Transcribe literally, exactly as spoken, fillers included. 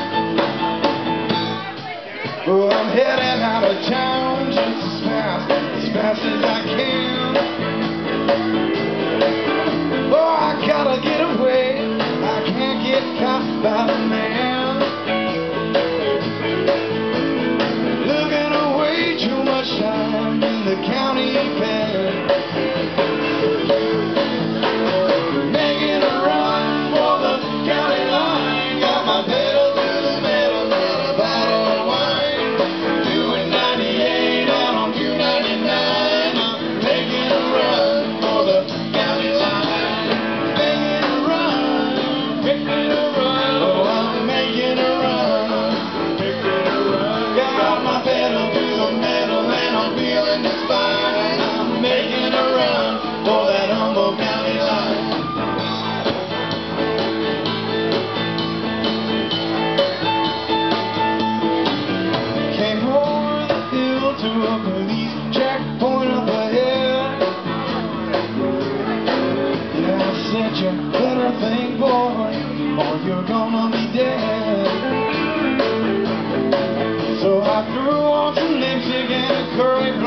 Oh, I'm heading out of town just as fast, as fast as I can. Oh, I gotta get away, I can't get caught by the man. Looking away too much time in the county pen. Making a run for the county line, got my pedal to the metal, got a bottle of wine. Doing ninety-eight out on two ninety-nine. I'm making a run for the county line. Making a run, making a run. Oh, I'm making a run, making a run. Got my pedal to the metal and I'm feeling this fine. I'm making a run for that humble county line. Came over the hill to a police checkpoint up ahead. Yeah, I said you better think, boy, or you're gonna be dead. So I threw on some lipstick and a curry